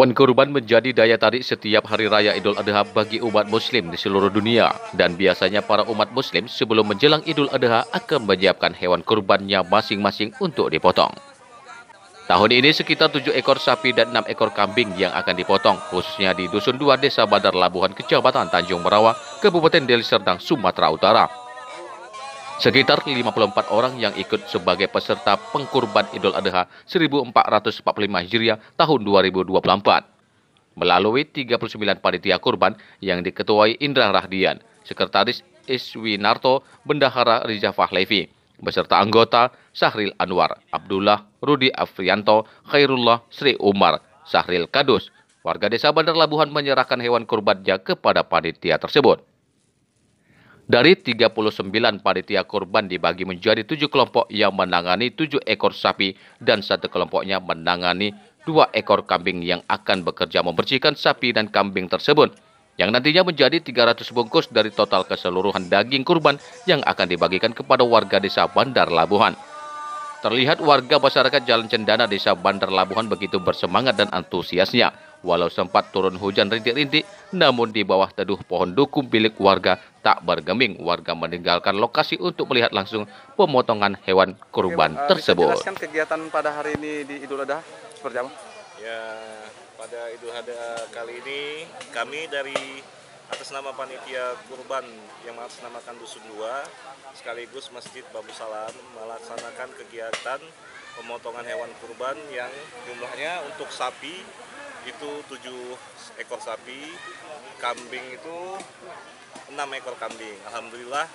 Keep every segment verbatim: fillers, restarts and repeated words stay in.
Hewan kurban menjadi daya tarik setiap hari raya Idul Adha bagi umat muslim di seluruh dunia. Dan biasanya para umat muslim sebelum menjelang Idul Adha akan menyiapkan hewan kurbannya masing-masing untuk dipotong. Tahun ini sekitar tujuh ekor sapi dan enam ekor kambing yang akan dipotong, khususnya di Dusun dua Desa Bandar Labuhan, Kecamatan Tanjung Merawa, Kabupaten Deli Serdang, Sumatera Utara. Sekitar lima puluh empat orang yang ikut sebagai peserta pengkurban Idul Adha seribu empat ratus empat puluh lima Hijriah tahun dua ribu dua puluh empat. Melalui tiga puluh sembilan panitia kurban yang diketuai Indra Rahdian, Sekretaris Iswinarto, Bendahara Riza Fahlevi, beserta anggota Sahril Anwar, Abdullah, Rudi Afrianto, Khairullah, Sri Umar, Sahril Kadus. Warga desa Bandar Labuhan menyerahkan hewan kurbannya kepada panitia tersebut. Dari tiga puluh sembilan panitia kurban dibagi menjadi tujuh kelompok yang menangani tujuh ekor sapi dan satu kelompoknya menangani dua ekor kambing yang akan bekerja membersihkan sapi dan kambing tersebut, yang nantinya menjadi tiga ratus bungkus dari total keseluruhan daging kurban yang akan dibagikan kepada warga desa Bandar Labuhan. Terlihat warga masyarakat Jalan Cendana desa Bandar Labuhan begitu bersemangat dan antusiasnya. Walau sempat turun hujan rintik-rintik, namun di bawah teduh pohon duku milik warga tak bergeming, warga meninggalkan lokasi untuk melihat langsung pemotongan hewan kurban Oke, uh, tersebut. Bisa jelaskan kegiatan pada hari ini di Idul Adha seperti apa? Ya, pada Idul Adha kali ini kami dari atas nama panitia kurban yang mengatasnamakan Dusun dua sekaligus Masjid Babu Salam melaksanakan kegiatan pemotongan hewan kurban yang jumlahnya untuk sapi itu tujuh ekor sapi, kambing itu enam ekor kambing. Alhamdulillah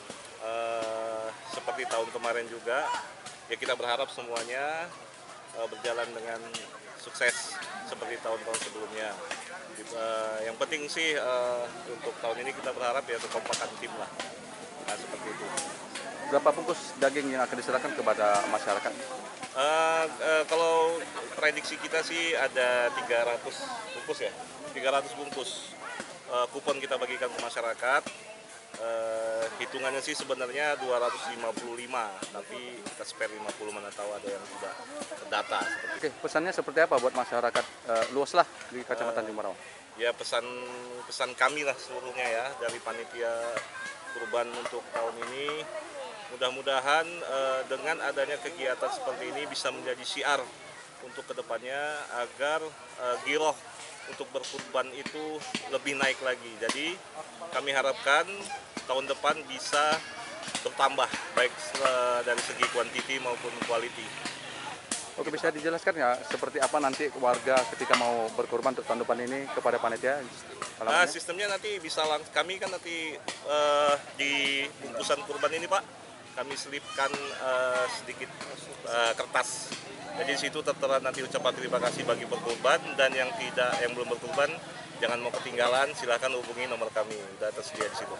eh, seperti tahun kemarin juga, ya kita berharap semuanya eh, berjalan dengan sukses seperti tahun-tahun sebelumnya. Eh, yang penting sih eh, untuk tahun ini kita berharap ya kekompakan tim lah, nah, seperti itu. Berapa bungkus daging yang akan diserahkan kepada masyarakat? Uh, uh, kalau prediksi kita sih ada tiga ratus bungkus ya, tiga ratus bungkus uh, kupon kita bagikan ke masyarakat. Uh, hitungannya sih sebenarnya dua ratus lima puluh lima, tapi kita spare lima puluh, mana tahu ada yang sudah terdata. Oke, pesannya seperti apa buat masyarakat uh, luas lah di Kecamatan Tanjung Merawa? Ya pesan pesan kami lah seluruhnya ya dari panitia kurban untuk tahun ini. Mudah-mudahan uh, dengan adanya kegiatan seperti ini bisa menjadi syiar untuk kedepannya agar uh, giroh untuk berkurban itu lebih naik lagi. Jadi kami harapkan tahun depan bisa bertambah baik uh, dari segi kuantiti maupun quality. Oke, bisa dijelaskan ya seperti apa nanti warga ketika mau berkurban untuk tahun depan ini kepada panitia? Nah, sistemnya nanti bisa langsung, kami kan nanti uh, di bungkusan kurban ini Pak, kami selipkan uh, sedikit uh, kertas. Jadi di situ tertera nanti ucapan terima kasih bagi berkurban, dan yang tidak, yang belum berkurban jangan mau ketinggalan, silakan hubungi nomor kami, sudah tersedia di situ.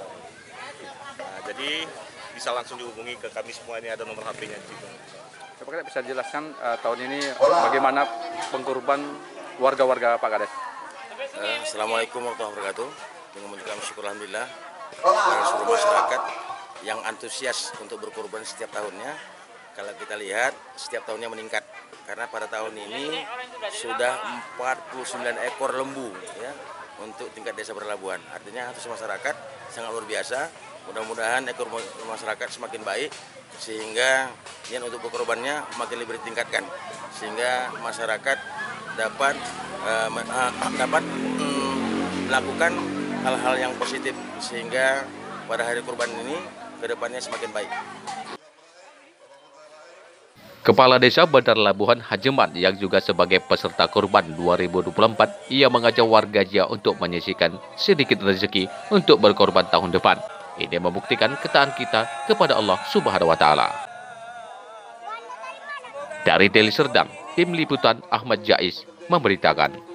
Nah, jadi bisa langsung dihubungi ke kami semua, ini ada nomor H P-nya di situ. Coba bisa dijelaskan uh, tahun ini bagaimana pengkurban warga-warga Pak Kades? Uh, Assalamualaikum warahmatullahi wabarakatuh. Dengan mengucapkan syukur alhamdulillah kepada seluruh masyarakat yang antusias untuk berkurban setiap tahunnya. Kalau kita lihat setiap tahunnya meningkat, karena pada tahun ini sudah empat puluh sembilan ekor lembu ya untuk tingkat desa Berlabuhan. Artinya antusias masyarakat sangat luar biasa. Mudah-mudahan ekor masyarakat semakin baik sehingga niat untuk berkorbannya makin lebih ditingkatkan, sehingga masyarakat dapat uh, uh, dapat um, melakukan hal-hal yang positif sehingga pada hari kurban ini kedepannya semakin baik. Kepala Desa Bandar Labuhan Hajeman yang juga sebagai peserta kurban dua ribu dua puluh empat, ia mengajak warganya untuk menyisihkan sedikit rezeki untuk berkorban tahun depan. Ini membuktikan ketaatan kita kepada Allah Subhanahu wa Ta'ala. Dari Deli Serdang, tim liputan Ahmad Jais memberitakan.